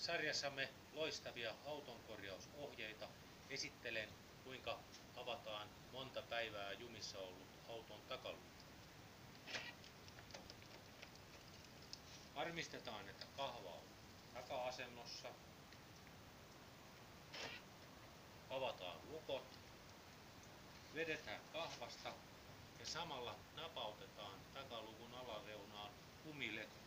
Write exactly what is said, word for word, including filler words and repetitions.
Sarjassamme loistavia autonkorjausohjeita esittelen, kuinka avataan monta päivää jumissa ollut auton takaluukku. Varmistetaan, että kahva on taka-asennossa. Avataan lukot. Vedetään kahvasta ja samalla napautetaan takaluvun alareunaan kumiletku.